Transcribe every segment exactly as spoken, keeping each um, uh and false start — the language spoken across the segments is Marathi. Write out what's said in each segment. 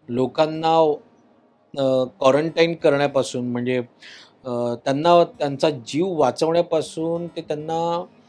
लोकांना क्वारंटाईन करण्यापासून म्हणजे अ, त्यांना त्यांचा जीव वाचवण्यापासून ते त्यांना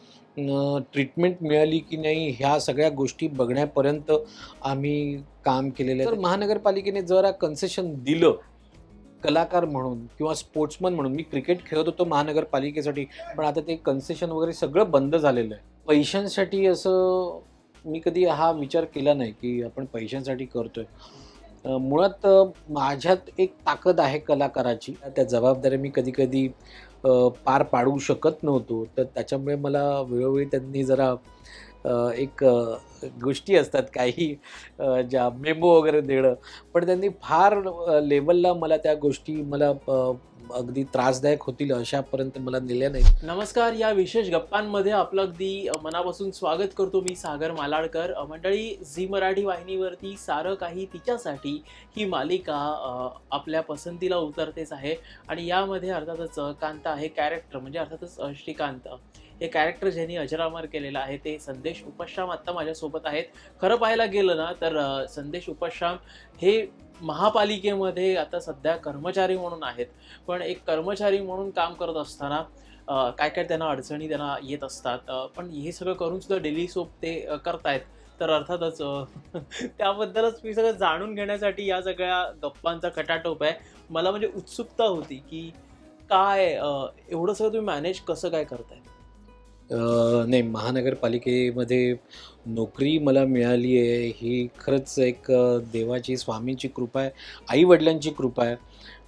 अ, ट्रीटमेंट मिळाली की नाही ह्या सगळ्या गोष्टी बघण्यापर्यंत आम्ही काम केलेलं आहे. तर महानगरपालिकेने जरा कन्सेशन दिलं कलाकार म्हणून किंवा स्पोर्ट्समन म्हणून. मी क्रिकेट खेळत होतो महानगरपालिकेसाठी, पण आता ते कन्सेशन वगैरे सगळं बंद झालेलं आहे. पैशांसाठी असं मी कधी हा विचार केला नाही की आपण पैशांसाठी करतोय. अ, मुळात अ, माझ्यात एक ताकद आहे कलाकाराची. त्या जबाबदाऱ्या मी कधी-कधी अ, पार पाडू शकत नव्हतो. तर त्याच्यामुळे मला वेळोवेळी त्यांनी जरा अ, एक अ, गोष्टी असतात काही अ, ज्या मेमो वगैरे देणं. पण त्यांनी फार अ, लेव्हलला मला त्या गोष्टी मला अ, अगदी त्रासदायक होतील अशापर्यंत मला नेल्या नाहीत. नमस्कार. या विशेष गप्पांमध्ये आपलं अगदी अ, मनापासून स्वागत करतो मी सागर मालाडकर. अ, मंडळी, झी मराठी वाहिनीवरती सारं काही तिच्यासाठी ही मालिका अ, आपल्या पसंतीला उतरतेच आहे आणि यामध्ये अर्थातच अ, कांता हे कॅरेक्टर म्हणजे अर्थातच अ, श्रीकांत हे कॅरेक्टर ज्यांनी अजरामर केलेलं आहे ते संदेश उपश्राम आत्ता माझ्यासोबत आहेत. खरं पाहायला गेलं ना तर अ, संदेश उपश्राम हे महापालिकेमध्ये आता सध्या कर्मचारी म्हणून आहेत. पण एक कर्मचारी म्हणून काम करत असताना अ, काय काय त्यांना अडचणी त्यांना येत असतात. अ, पण हे सगळं करून सुद्धा डेली सोप ते अ, करतायत. तर अर्थातच अ, त्याबद्दलच मी सगळं जाणून घेण्यासाठी या सगळ्या गप्पांचा खटाटोप आहे. मला म्हणजे उत्सुकता होती की काय अ, एवढं सगळं तुम्ही मॅनेज कसं काय करताय? अ, नाही, महानगरपालिकेमध्ये नोकरी मला मिळाली आहे ही खरंच एक अ, देवाची स्वामींची कृपा आहे, आई-वडिलांची कृपा आहे.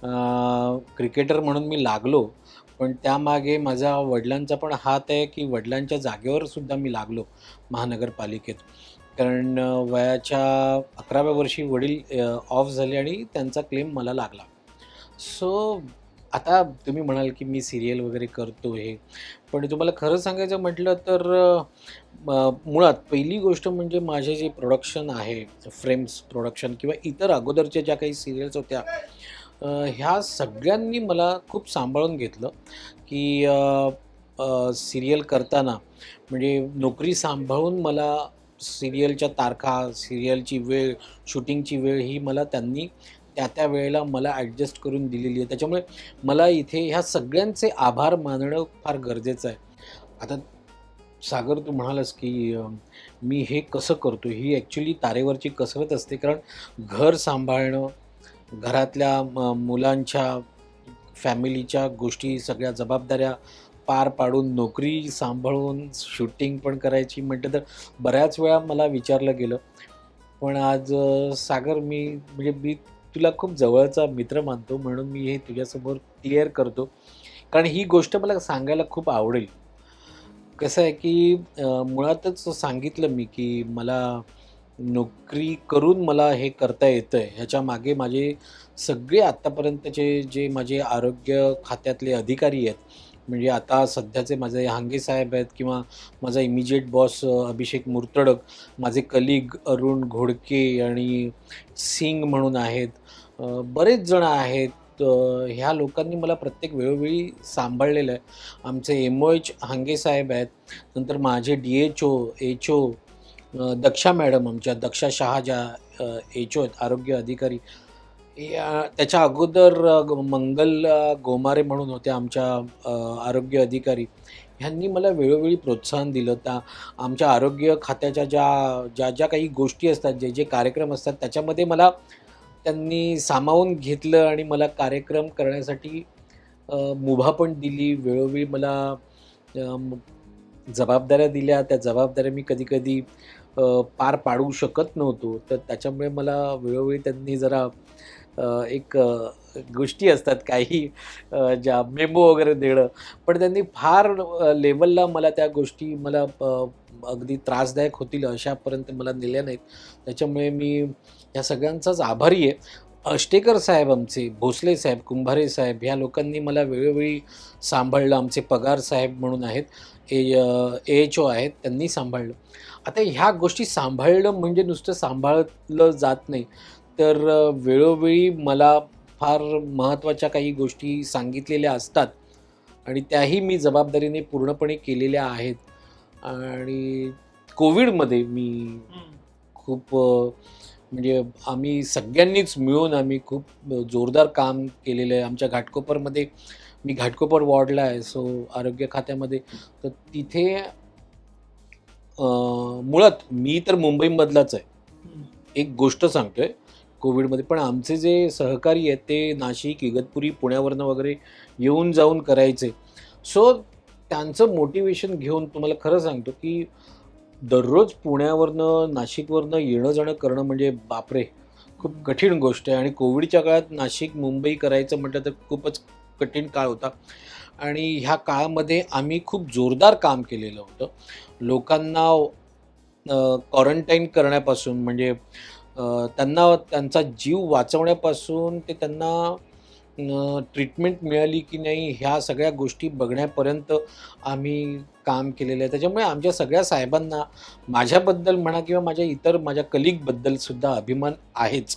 अ, क्रिकेटर म्हणून मी लागलो, पण त्यामागे माझ्या वडिलांचा पण हात आहे की वडिलांच्या जागेवर सुद्धा मी लागलो महानगरपालिकेत. कारण अ, वयाच्या अकराव्या वर्षी वडील अ, ऑफ झाले आणि त्यांचा क्लेम मला लागला. सो आता तुम्ही म्हणाल की मी सीरियल वगैरे करतो हे. पण तुम्हाला खरं सांगायचं म्हटलं तर अ, म मुळात पहिली गोष्ट म्हणजे माझे जे प्रोडक्शन आहे, फ्रेम्स प्रोडक्शन किंवा इतर अगोदरच्या ज्या काही सीरियल्स होत्या, अ, ह्या सगळ्यांनी मला खूप सांभाळून घेतलं की अ, अ, सीरियल करताना म्हणजे नोकरी सांभाळून मला सीरियलच्या तारखा, सीरियलची वेळ, शूटिंगची वेळ ही मला त्यांनी त्या-त्या वेळेला मला ॲडजस्ट करून दिलेली आहे. त्याच्यामुळे मला इथे ह्या सगळ्यांचे आभार मानणं फार गरजेचं आहे. आता सागर, तू म्हणालास की अ, मी हे कसं करतो? ही ॲक्चुअली तारेवरची कसरत असते. कारण घर सांभाळणं, घरातल्या म मुलांच्या, फॅमिलीच्या गोष्टी, सगळ्या जबाबदाऱ्या पार पाडून, नोकरी सांभाळून, शूटिंग पण करायची म्हटलं तर बऱ्याच वेळा मला विचारलं गेलं. पण आज अ, सागर, मी म्हणजे मी तुला खूप जवळचा मित्र मानतो म्हणून मी हे तुझ्यासमोर क्लिअर करतो. कारण ही गोष्ट मला सांगायला खूप आवडेल. कसं आहे की अ, मुळातच सांगितलं मी की मला नोकरी करून मला हे करता येतंय. ह्याच्यामागे माझे सगळे आत्तापर्यंतचे जे माझे आरोग्य खात्यातले अधिकारी आहेत, म्हणजे आता सध्याचे माझे हांगे साहेब आहेत किंवा माझा इमिजिएट बॉस अ, अभिषेक मुर्तडक, माझे कलीग अरुण घोडके आणि सिंग म्हणून आहेत. अ, बरेच जण आहेत. अ, ह्या लोकांनी मला प्रत्येक वेळोवेळी सांभाळलेलं आहे. आमचे एम-ओ-एच हांगे साहेब आहेत. नंतर माझे डी-एच-ओ, एच-ओ अ, दक्षा मॅडम, आमच्या दक्षा शहा ज्या अ, एच-ओ आहेत, आरोग्य अधिकारी. या त्याच्या अगोदर अ, ग मंगल अ, गोमारे म्हणून होत्या आमच्या अ, आरोग्य अधिकारी. ह्यांनी मला वेळोवेळी प्रोत्साहन दिलं. त्या आमच्या आरोग्य खात्याच्या ज्या ज्या-ज्या काही गोष्टी असतात, जे-जे कार्यक्रम असतात, त्याच्यामध्ये मला त्यांनी सामावून घेतलं आणि मला कार्यक्रम करण्यासाठी अ, मुभा पण दिली. वेळोवेळी मला अ, जबाबदाऱ्या दिल्या. त्या जबाबदाऱ्या मी कधी-कधी अ, पार पाडू शकत नव्हतो. तर त्याच्यामुळे मला वेळोवेळी त्यांनी जरा अ, एक अ, गोष्टी असतात काही अ, ज्या मेमो वगैरे देणं. पण त्यांनी फार अ, लेव्हलला मला त्या गोष्टी मला अ, अगदी त्रासदायक होतील अशापर्यंत मला नेल्या नाहीत. त्याच्यामुळे मी या सगळ्यांचाच आभारी आहे. अष्टेकर साहेब, आमचे भोसले साहेब, कुंभारे साहेब, ह्या लोकांनी मला वेळोवेळी सांभाळलं. आमचे पगार साहेब म्हणून आहेत, ए अ, ए-एच-ओ आहेत, त्यांनी सांभाळलं. आता ह्या गोष्टी सांभाळणं म्हणजे नुसतं सांभाळलं जात नाही, तर अ, वेळोवेळी मला फार महत्त्वाच्या काही गोष्टी सांगितलेल्या असतात आणि त्याही मी जबाबदारीने पूर्णपणे केलेल्या आहेत. आणि कोविडमध्ये मी हं. खूप अ, म्हणजे आम्ही सगळ्यांनीच मिळून आम्ही खूप जोरदार काम केलेलं आहे. आमच्या घाटकोपरमध्ये मी घाटकोपर वॉर्डला आहे, सो आरोग्य खात्यामध्ये. तर तिथे अ, मुळात मी तर मुंबईमधलाच आहे. हं. एक गोष्ट सांगतोय कोविडमध्ये, पण आमचे जे सहकारी आहेत ते नाशिक, इगतपुरी, पुण्यावरनं वगैरे येऊन जाऊन करायचे. सो त्यांचं मोटिवेशन घेऊन तुम्हाला खरं सांगतो, की दररोज पुण्यावरनं, नाशिकवरनं येणं-जाणं करणं म्हणजे बापरे! खूप कठीण गोष्ट आहे आणि कोविडच्या काळात नाशिक, मुंबई करायचं म्हटलं तर खूपच कठीण काळ होता आणि ह्या काळामध्ये आम्ही खूप जोरदार काम केलेलं होतं. लोकांना क्वारंटाईन करण्यापासून म्हणजे अ, त्यांना त्यांचा जीव वाचवण्यापासून ते त्यांना ट्रीटमेंट मिळाली की नाही ह्या सगळ्या गोष्टी बघण्यापर्यंत आम्ही काम केलेलं आहे. त्याच्यामुळे आमच्या सगळ्या साहेबांना माझ्याबद्दल म्हणा किंवा माझ्या इतर माझ्या कलीगबद्दल सुद्धा अभिमान आहेच.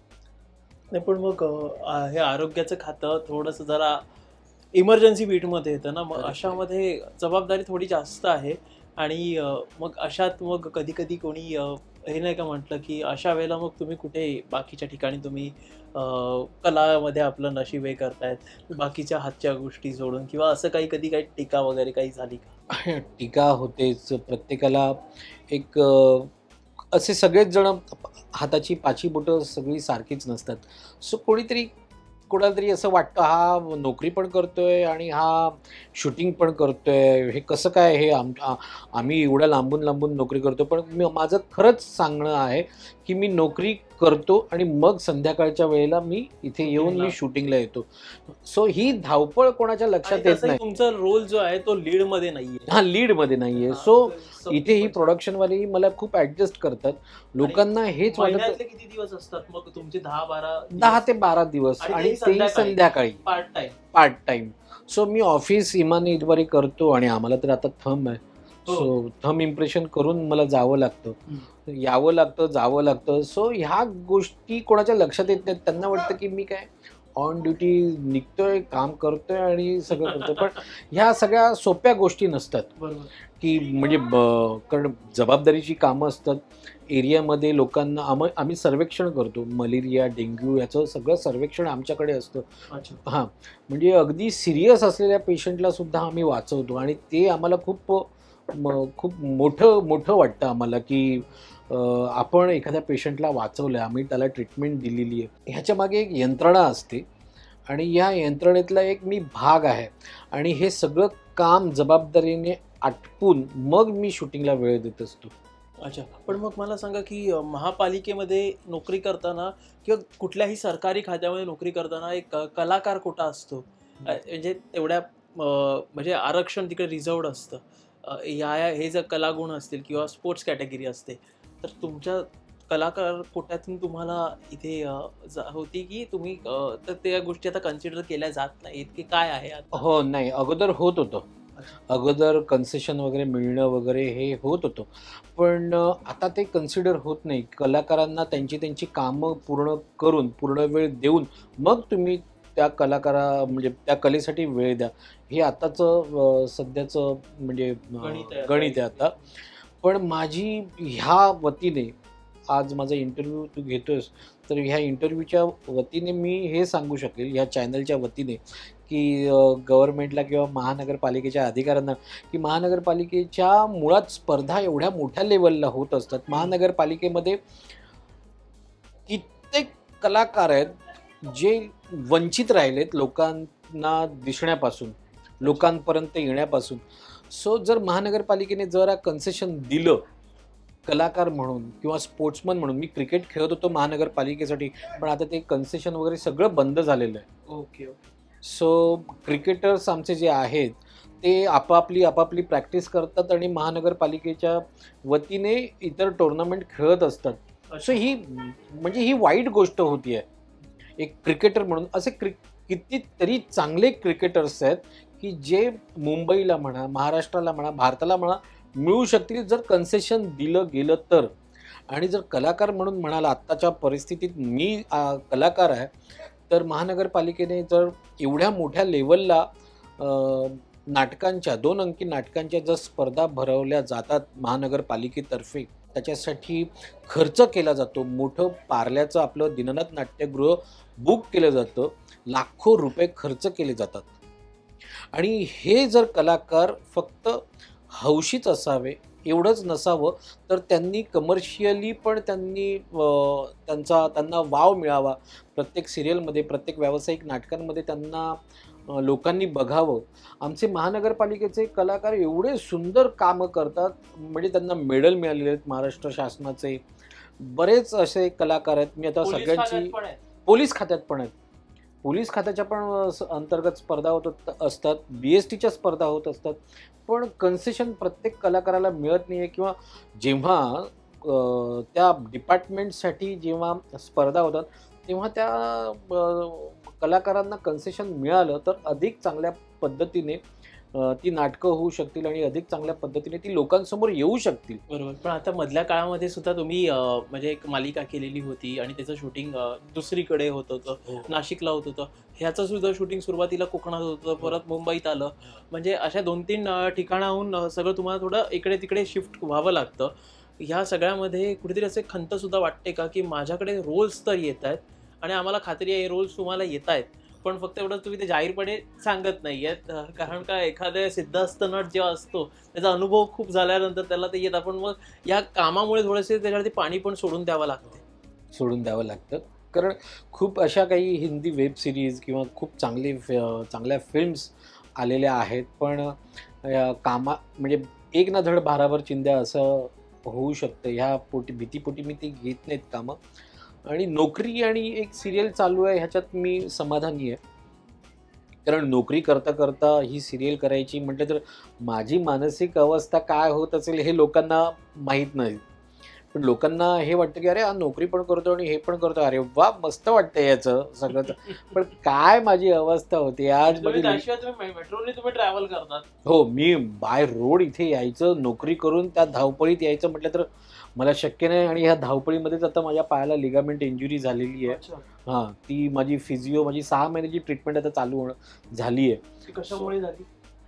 नाही पण मग अ, हे आरोग्याचं खातं थोडंसं जरा इमर्जन्सी बीटमध्ये येतं ना, मग करेक्ट, अशामध्ये जबाबदारी थोडी जास्त आहे आणि अ, मग अशात मग कधी-कधी कोणी अ, हे नाही का म्हटलं, की अशा वेळेला मग तुम्ही कुठे बाकीच्या ठिकाणी तुम्ही अ, कलामध्ये आपलं नशीब हे करतायत, बाकीच्या हातच्या गोष्टी सोडून किंवा असं काही कधी काही टीका वगैरे काही झाली का? टीका होतेच. प्रत्येकाला एक अ, असे सगळेच जण हाताची पाची बोटं सगळी सारखीच नसतात. सो कोणीतरी कोणाला तरी असं वाटतं हा नोकरी पण करतोय आणि हा शूटिंग पण करतोय. हे कसं काय हे आम आ आम्ही एवढ्या लांबून-लांबून नोकरी करतो. पण मी माझं खरंच सांगणं आहे, की मी नोकरी करतो आणि मग संध्याकाळच्या वेळेला मी इथे येऊन शूटिंगला मी शूटिंगला येतो. सो ही धावपळ कोणाच्या आणि लक्षात येत तसंही नाही. तुमचा रोल जो आहे तो लीडमध्ये नाहीये. हां, लीडमध्ये नाहीये. हां, सो तर सपोर्ट इथे ही म्हणजे प्रोडक्शनवालेही मला खूप ॲडजस्ट करतात. आणि लोकांना हेच वाटतं महिन्यातले किती दिवस असतात मग तुमचे दहा बारा दहा दिवस? ते बारा दिवस आणि आणि तेही तेही संध्याकाळी संध्याकाळी part time. Part time. So मी ऑफिस इमानी-इतबारी करतो आणि आम्हाला तर आता थंब आहे. हो. सो थंब इम्प्रेशन करून मला जावं लागतं. हं. यावं लागतं, जावं लागतं. सो ह्या गोष्टी कोणाच्या लक्षात येत नाहीत. त्यांना वाटतं की मी काय ऑन ड्युटी निघतोय, काम करतोय आणि सगळं करतोय. पण ह्या सगळ्या सोप्या गोष्टी नसतात. बरोबर. की म्हणजे ब कारण जबाबदारीची कामं असतात. एरियामध्ये लोकांना आम आम्ही सर्वेक्षण करतो. मलेरिया, डेंग्यू याचं सगळं सर्वेक्षण आमच्याकडे असतं. अच्छा. हां, म्हणजे अगदी सीरियस असलेल्या पेशंटला सुद्धा आम्ही वाचवतो आणि ते आम्हाला खूप म खूप मोठं मोठं वाटतं आम्हाला, की अ, आपण एखाद्या पेशंटला वाचवलं आहे, आम्ही त्याला ट्रीटमेंट दिलेली आहे. ह्याच्यामागे एक यंत्रणा असते आणि या यंत्रणेतला एक मी भाग आहे आणि हे सगळं काम जबाबदारीने आटपून मग मी शूटिंगला वेळ देत असतो. अच्छा. पण मग मला सांगा, की अ, महापालिकेमध्ये नोकरी करताना किंवा कुठल्याही सरकारी खात्यामध्ये नोकरी करताना एक अ, कलाकार कोटा असतो. अ, म्हणजे तेवढ्या अ, म्हणजे आरक्षण तिकडे रिझर्व्ड असतं. अ, या या हे जर कलागुण असतील किंवा स्पोर्ट्स कॅटेगरी असते, तर तुमच्या कलाकार कोट्यातून तुम्हाला इथे अ, जा होती की तुम्ही अ, तर त्या गोष्टी आता कन्सिडर केल्या जात नाहीत, की काय आहे आता? हो, नाही अगोदर होत होतं. अच्छा. अगोदर कन्सेशन वगैरे मिळणं वगैरे हे होत होतं. पण अ, आता ते कन्सिडर होत नाही. कलाकारांना त्यांची त्यांची कामं पूर्ण करून, पूर्ण वेळ देऊन मग तुम्ही त्या कलाकारा म्हणजे त्या कलेसाठी वेळ द्या. हे आताचं अ, सध्याचं म्हणजे अ, गणित आहे आता गणित आहे आता. पण माझी ह्या वतीने आज माझा इंटरव्ह्यू तू घेतोयस, तर ह्या इंटरव्ह्यूच्या वतीने मी हे सांगू शकेल, ह्या चॅनलच्या वतीने, की अ, गव्हर्नमेंटला किंवा महानगरपालिकेच्या अधिकाऱ्यांना, की महानगरपालिकेच्या मुळात स्पर्धा एवढ्या मोठ्या लेव्हलला होत असतात. महानगरपालिकेमध्ये कित्येक कलाकार आहेत, जे वंचित राहिलेत लोकांना दिसण्यापासून, लोकांपर्यंत येण्यापासून. सो जर महानगरपालिकेने जरा कन्सेशन दिलं, कलाकार म्हणून किंवा स्पोर्ट्समन म्हणून, मी क्रिकेट खेळत होतो महानगरपालिकेसाठी, पण आता ते कन्सेशन वगैरे सगळं बंद झालेलं आहे. Okay, okay. सो क्रिकेटर्स आमचे जे आहेत, ते आपापली आपापली प्रॅक्टिस करतात आणि महानगरपालिकेच्या वतीने इतर टुर्नामेंट खेळत असतात. सो अच्छा. ही म्हणजे ही वाईट गोष्ट होती आहे. एक क्रिकेटर म्हणून असे क्रि कितीतरी चांगले क्रिकेटर्स आहेत, की जे मुंबईला म्हणा, महाराष्ट्राला म्हणा, भारताला म्हणा, मिळू शकतील जर कन्सेशन दिलं गेलं तर. आणि जर कलाकार म्हणून म्हणाला आत्ताच्या परिस्थितीत मी अ, कलाकार आहे, तर महानगरपालिकेने जर एवढ्या मोठ्या लेव्हलला अ, नाटकांच्या दोन अंकी नाटकांच्या जर स्पर्धा भरवल्या जातात महानगरपालिकेतर्फे, त्याच्यासाठी खर्च केला जातो. मोठं पार्ल्याचं आपलं दीनानाथ नाट्यगृह बुक केलं जातं. लाखो रुपये खर्च केले जातात. आणि हे जर कलाकार फक्त हौशीच असावे, एवढंच नसावं, तर त्यांनी कमर्शियली पण त्यांनी अ, त्यांचा त्यांना वाव मिळावा. प्रत्येक सीरियलमध्ये, प्रत्येक व्यावसायिक नाटकांमध्ये त्यांना अ, लोकांनी बघावं. आमचे महानगरपालिकेचे कलाकार एवढे सुंदर कामं करतात, म्हणजे त्यांना मेडल मिळालेले आहेत महाराष्ट्र शासनाचे. बरेच असे कलाकार आहेत. मी आता पोलीस सगळ्यांची खात्यात पण आहे. पोलीस खात्यात पण आहेत. पोलीस खात्याच्या पण अ, स अंतर्गत स्पर्धा होत असतात. बी एस टीच्या स्पर्धा होत असतात. पण कन्सेशन प्रत्येक कलाकाराला मिळत नाही आहे किंवा जेव्हा अ, त्या डिपार्टमेंटसाठी जेव्हा स्पर्धा होतात, तेव्हा त्या अ, कलाकारांना कन्सेशन मिळालं तर अधिक चांगल्या पद्धतीने अ, ती नाटकं होऊ शकतील आणि अधिक चांगल्या पद्धतीने ती लोकांसमोर येऊ शकतील. बरोबर. पण आता मधल्या काळामध्ये सुद्धा तुम्ही अ, म्हणजे एक मालिका केलेली होती आणि त्याचं शूटिंग अ, दुसरीकडे होत होतं. हो. नाशिकला होत होतं. ह्याचं सुद्धा शूटिंग सुरुवातीला कोकणात होतं, परत मुंबईत आलं. म्हणजे अशा दोन तीन अ, ठिकाणाहून अ, सगळं तुम्हाला थोडं इकडे-तिकडे शिफ्ट व्हावं लागतं. ह्या सगळ्यामध्ये कुठेतरी असे खंत सुद्धा वाटते का, की माझ्याकडे रोल्स तर येतायत आणि आम्हाला खात्री आहे हे रोल्स तुम्हाला येतायत. पण फक्त एवढं तुम्ही ते जाहीरपणे सांगत नाहीयेत. अ, कारण का एखाद्या सिद्धहस्त नट जेव्हा असतो, त्याचा अनुभव खूप झाल्यानंतर त्याला ते येतं. पण मग या कामामुळे थोडेसे त्याच्यावरती पाणी पण सोडून द्यावं लागते. सोडून द्यावं लागतं. कारण खूप अशा काही हिंदी वेब सीरीज किंवा खूप चांगली फि चांगल्या फिल्म्स आलेल्या आहेत. पण अ, कामा म्हणजे एक ना धड भाराभर चिंध्या असं होऊ शकतं. ह्या पोटी भीतीपोटी मी ती घेत नाहीत कामं. आणि नोकरी आणि एक सीरियल चालू आहे ह्याच्यात मी समाधानी आहे. कारण नोकरी करता करता ही सीरियल करायची म्हटलं तर माझी मानसिक अवस्था काय होत असेल हे लोकांना माहीत नाही. पण लोकांना हे वाटतं की अरे हा नोकरी पण करतो आणि हे पण करतो. अरे वाह! मस्त वाटतंय याचं सगळंच. पण काय माझी अवस्था होती आज तुम्ही माझी त्याशिवाय तुम्ही मेट्रोने तुम्ही ट्रॅव्हल करतात. हो, मी बाय रोड इथे यायचं, नोकरी करून त्या धावपळीत यायचं म्हटलं तर मला शक्य नाही आणि ह्या धावपळीमध्येच आता माझ्या पायाला लिगामेंट इंजुरी झालेली आहे. अच्छा. हां, ती माझी फिजिओ माझी सहा महिन्याची ट्रीटमेंट आता चालू होणं झाली आहे. ती कशामुळे झाली?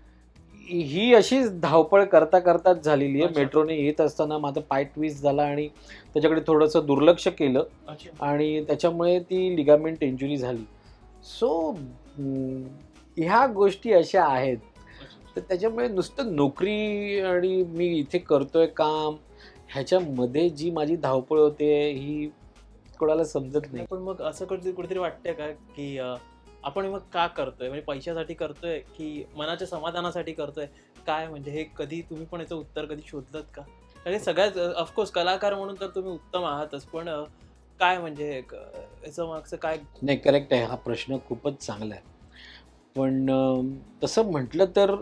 ही अशीच धावपळ करता करताच झालेली आहे. अच्छा. मेट्रोने येत असताना माझा पाय ट्विस्ट झाला आणि त्याच्याकडे थोडंसं दुर्लक्ष केलं अच्छा. आणि त्याच्यामुळे ती लिगामेंट इंजुरी झाली. सो ह्या गोष्टी अशा आहेत. तर त्याच्यामुळे नुसतं नोकरी आणि मी इथे करतोय काम ह्याच्यामध्ये जी माझी धावपळ होते ही कोणाला समजत नाही. पण मग असं कधी कुठेतरी वाटतंय का, की अ, आपण मग का करतोय? म्हणजे पैशासाठी करतोय, की मनाच्या समाधानासाठी करतोय? काय म्हणजे हे कधी तुम्ही पण याचं उत्तर कधी शोधलत का? कारण सगळ्यात ऑफकोर्स कलाकार म्हणून तर तुम्ही उत्तम आहातच, पण अ, काय म्हणजे क याचं मागचं काय? नाही, करेक्ट आहे. हा प्रश्न खूपच चांगला आहे. पण अ, तसं म्हटलं तर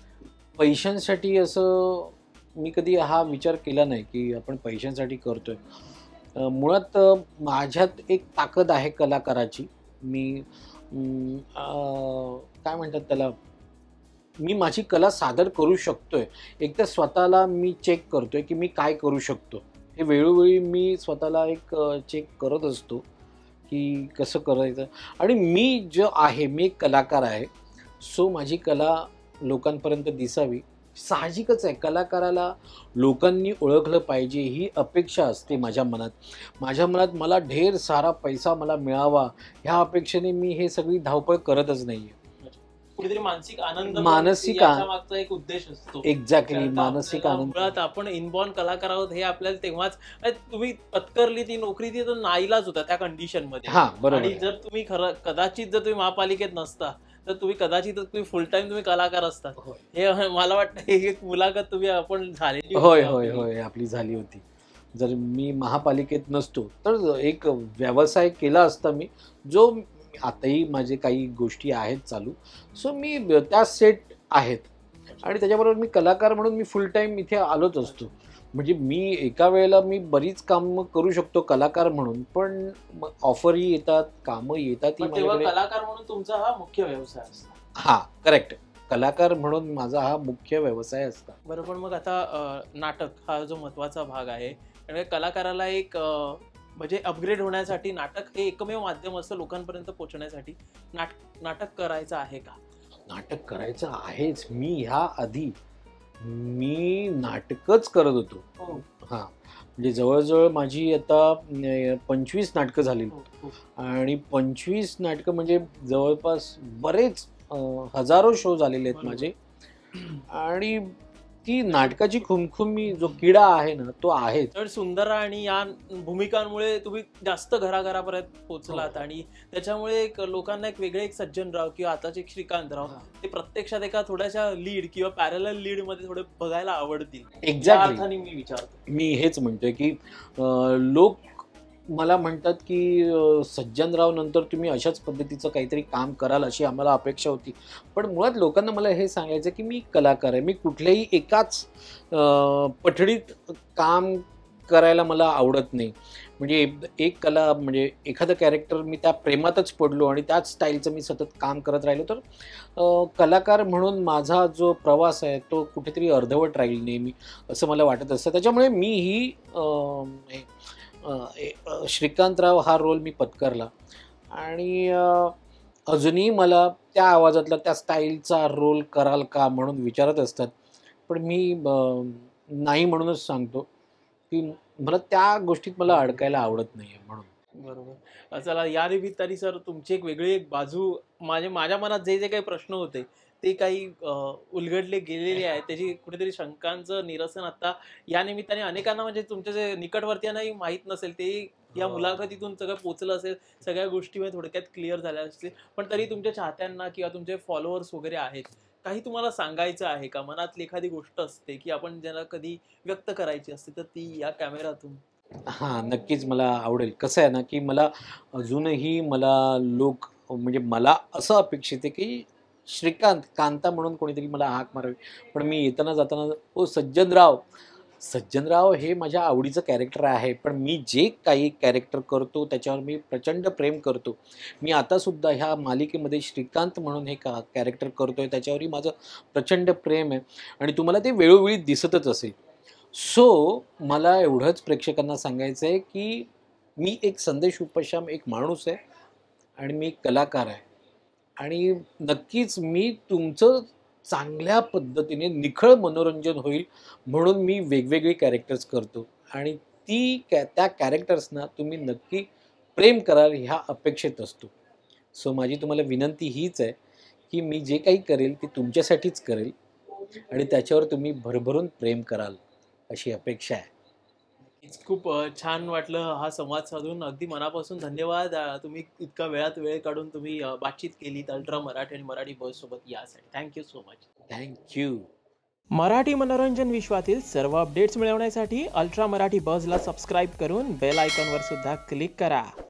पैशांसाठी असं मी कधी हा विचार केला नाही, की आपण पैशांसाठी करतोय. अ, मुळात अ, माझ्यात एक ताकद आहे कलाकाराची. मी अं, अ, काय म्हणतात त्याला, मी माझी कला सादर करू शकतोय. एकदा स्वतःला मी चेक करतोय, की मी काय करू शकतो. हे वेळोवेळी मी स्वतःला एक अ, चेक करत असतो, की कसं करायचं आणि मी जो आहे, मी एक कलाकार आहे. सो माझी कला लोकांपर्यंत दिसावी. साहजिकच आहे, कलाकाराला लोकांनी ओळखलं पाहिजे ही अपेक्षा असते माझ्या मनात. माझ्या मनात मला ढेर सारा पैसा मला मिळावा ह्या अपेक्षेने मी हे सगळी धावपळ करतच नाहीये. कुठेतरी मानसिक आनंद पण मानसिक आ याच्या मागचा एक उद्देश असतो. एक्झॅक्टली कारण का मानसिक आपल्याला आनंद. मुळात आपण इनबॉर्न कलाकार आहोत हे आपल्याला तेव्हाच अरे तुम्ही पत्करली ती नोकरी ती तर नाईलाज होता त्या कंडिशन मध्ये. हां, बरोबर आणि आहे. जर तुम्ही खरं कदाचित जर तुम्ही महापालिकेत नसता तर तुम्ही कदाचित तुम्ही फुल टाइम तुम्ही कलाकार असतात. होय. हे मला वाटतं ही एक मुलाखत तुम्ही आपण झालेली होती होय, होय, आपली. होय. आपली झाली होती. जर मी महापालिकेत नसतो, तर एक व्यवसाय केला असता मी, जो आताही माझे काही गोष्टी आहेत चालू. सो मी त्या सेट आहेत आणि त्याच्याबरोबर मी कलाकार म्हणून मी फुल टाईम इथे आलोच असतो. म्हणजे मी एका वेळेला मी बरीच कामं करू शकतो कलाकार म्हणून, पण ऑफरही येतात, कामं येतात ती पण तेव्हा माझ्याकडे. कलाकार म्हणून तुमचा हा मुख्य व्यवसाय असतो. हां, करेक्ट. कलाकार म्हणून माझा हा मुख्य व्यवसाय असता. बरोबर. मग आता अ, नाटक हा जो महत्त्वाचा भाग आहे कारण का कलाकाराला एक अ, म्हणजे अपग्रेड होण्यासाठी नाटक हे एकमेव माध्यम असतं लोकांपर्यंत पोहोचण्यासाठी. नाट नाटक करायचं आहे का? नाटक करायचं आहेच. मी ह्या आधी मी नाटकच करत होतो. हो. हां, म्हणजे जवळजवळ माझी आता अं, पंचवीस नाटकं झाली हो, हो. आणि पंचवीस नाटकं म्हणजे जवळपास बरेच अं, हजारो शो झालेले आहेत बरोबर. माझे. आणि ती नाटकाची खुमखुमी जो किडा आहे ना तो आहेच. तर सुंदरा आणि या भूमिकांमुळे तुम्ही जास्त घराघरापर्यंत पोहोचलात हो. आणि त्याच्यामुळे एक लोकांना एक वेगळे एक सज्जनराव किंवा आताचे एक श्रीकांतराव हा. ते प्रत्यक्षात एका थोड्याशा लीड किंवा पॅरलल लीड मध्ये थोडे बघायला आवडतील. या एक्झॅक्टली अर्थाने मी विचारतो. मी हेच म्हणतोय की अं, लोक मला म्हणतात की अं, सज्जनराव नंतर तुम्ही अशाच पद्धतीचं काहीतरी काम कराल अशी आम्हाला अपेक्षा होती. पण मुळात लोकांना मला हे सांगायचं की मी कलाकार आहे. मी कुठल्याही एकाच अं, पठडीत काम करायला मला आवडत नाही. म्हणजे एक कला म्हणजे एखादं कॅरेक्टर मी त्या प्रेमातच पडलो आणि त्याच स्टाईलचं मी सतत काम करत राहिलो तर अं, कलाकार म्हणून माझा जो प्रवास आहे तो कुठेतरी अर्धवट राहील नेहमी असं मला वाटत असतं. त्याच्यामुळे मीही अं, हे, अं, ए- अं, श्रीकांतराव हा रोल मी पत्करला आणि अं, अजूनही मला त्या आवाजातला त्या स्टाईलचा रोल कराल का म्हणून विचारत असतात. पण मी अं, नाही म्हणूनच सांगतो की मला त्या गोष्टीत मला अडकायला आवडत नाही म्हणून. बरोबर. चला या निमित्ताने सर तुमची एक वेगळी एक बाजू माझे माझ्या मनात जे जे काही प्रश्न होते ते काही अ, उलगडले गेलेले आहेत. त्याची कुठेतरी शंकांचं निरसन आता या निमित्ताने अनेकांना म्हणजे तुमच्या जे निकटवर्तीयांनाही माहीत नसेल ते या हो. मुलाखतीतून सगळं पोचलं असेल. सगळ्या गोष्टी म्हणजे थोडक्यात क्लिअर झाल्या असतील. पण तरी तुमच्या चाहत्यांना किंवा तुमचे फॉलोअर्स वगैरे आहेत. काही तुम्हाला सांगायचं आहे का? मनातली एखादी गोष्ट असते की आपण ज्याला कधी व्यक्त करायची असते तर ती या कॅमेऱ्यातून? हां, नक्कीच मला आवडेल. कसं आहे ना, की मला अजूनही मला लोक म्हणजे मला असं अपेक्षित आहे, की श्रीकांत, कांता म्हणून कोणीतरी मला हाक मारावी. पण मी येताना जाताना "ओ सज्जनराव." सज्जनराव हे माझ्या आवडीचं कॅरेक्टर आहे. पण मी जे काही कॅरेक्टर करतो त्याच्यावर मी प्रचंड प्रेम करतो. मी आतासुद्धा ह्या मालिकेमध्ये श्रीकांत म्हणून हे का कॅरेक्टर करतोय त्याच्यावरही माझं प्रचंड प्रेम आहे आणि तुम्हाला ते वेळोवेळी दिसतच असेल. सो मला एवढंच प्रेक्षकांना सांगायचं आहे, की मी एक संदेश उपशाम एक माणूस आहे आणि मी एक कलाकार आहे आणि नक्कीच मी तुमचं चांगल्या पद्धतीने निखळ मनोरंजन होईल म्हणून मी वेगवेगळी कॅरेक्टर्स करतो आणि ती कॅ त्या कॅरेक्टर्सना तुम्ही नक्की प्रेम कराल ह्या अपेक्षेत असतो. सो माझी तुम्हाला विनंती हीच आहे, की मी जे काही करेल ते तुमच्यासाठीच करेल आणि त्याच्यावर तुम्ही भरभरून प्रेम कराल अशी अपेक्षा आहे. नक्कीच. खूप अ, छान वाटलं हा संवाद साधून. अगदी मनापासून धन्यवाद. अ, तुम्ही इतका वेळात वेळ काढून तुम्ही अ, बातचीत केलीत अल्ट्रा मराठी आणि मराठी बस सोबत यासाठी. Thank you so much. Thank you. Marathi मनोरंजन विश्वातील सर्व अपडेट्स मिळवण्यासाठी अल्ट्रा मराठी बजला सबस्क्राईब करून बेल आयकॉनवर सुद्धा क्लिक करा.